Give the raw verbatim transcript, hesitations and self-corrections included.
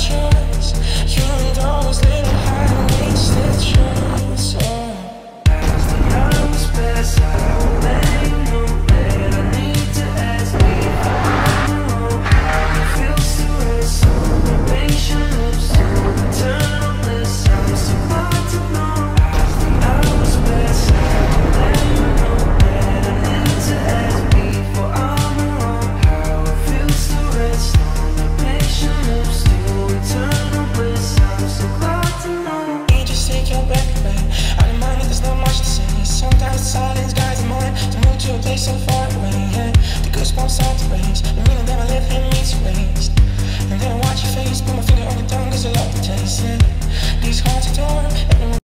choice. You and those little high-waisted shorts. Oh. As the hours pass, I will let you know that I need to ask me how it feels to rest on the patient lips, on eternal bliss. I'm so hard to know. As the hours pass, I will let you know that I need to ask before I'm wrong how it feels to rest on the patient lips, still eternal bliss. I'm so glad to know. You just take your breath away. I remind you there's not much to say. Sometimes the silence guides the mind to move to a place so far away. Yeah. The goosebumps start to raise. The meaning that my left hand meets erased. And then I watch your face, put my finger on your tongue, cause I love the taste. Yeah. These hearts are torn. Everyone